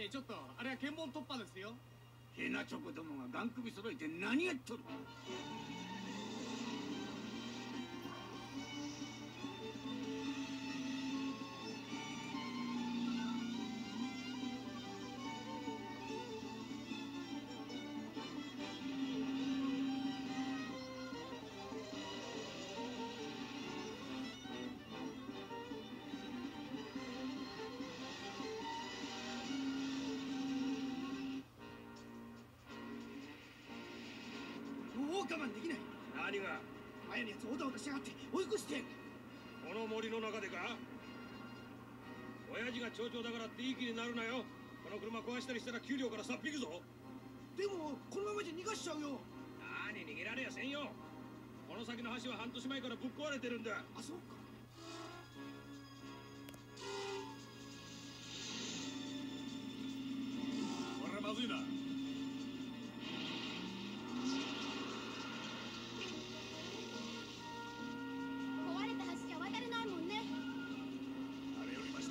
ねえ、ちょっとあれは検問突破ですよ。 ヘナチョコどもがガン首揃えて何やっとる。もう我慢できない。 何が？ あやのやつオタオタしやがって追い越してやる。 この森の中でか？親父が町長だからっていい気になるなよ。この車壊したりしたら給料からさっ引くぞ。 でもこのままじゃ逃がしちゃうよ。 何逃げられやせんよ。この先の橋は半年前からぶっ壊れてるんだ。 あ、そうか。 これはまずいな。 壊れた橋じゃ渡れないもんね。 あれよりました。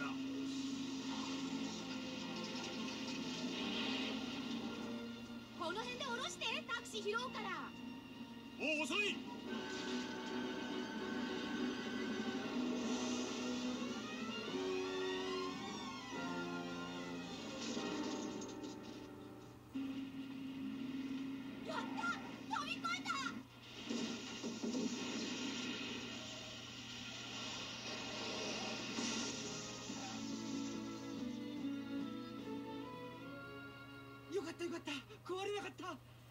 この辺で降ろしてタクシー拾うから。 もう遅い。 やった！飛び越えた！ よかったよかった。壊れなかった。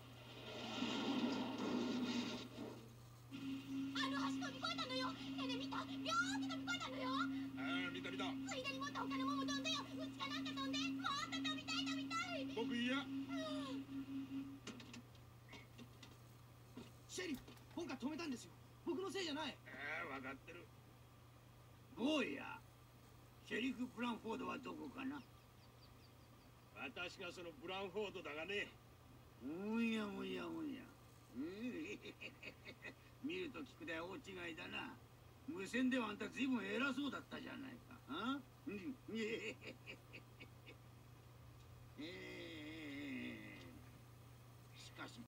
あの橋飛び越えたのよ。手で見た？ビョーって飛び越えたのよ。 ああ、見た見た。 ついでにもっと他のもも飛んでよ。うちかなんか飛んで。もっと飛びたい飛びたい。 僕いや。 シェリフ、本家止めたんですよ。僕のせいじゃない。 ああ、分かってる。 坊や、シェリフ・ブランフォードはどこかな。 私がそのブランフォードだがね。 おやおやおや。見ると聞くでは大違いだな。無線ではあんたずいぶん偉そうだったじゃないか。あしかし